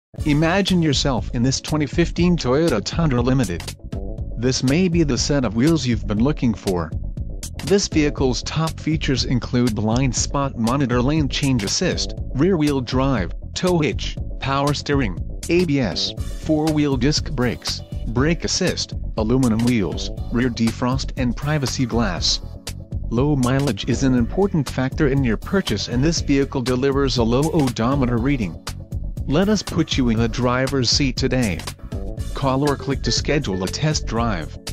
Imagine yourself in this 2015 Toyota Tundra Limited. This may be the set of wheels you've been looking for. This vehicle's top features include blind spot monitor, lane change assist, rear-wheel drive, tow hitch, power steering, ABS, 4-wheel disc brakes, brake assist, aluminum wheels, rear defrost and privacy glass. Low mileage is an important factor in your purchase, and this vehicle delivers a low odometer reading. Let us put you in the driver's seat today. Call or click to schedule a test drive.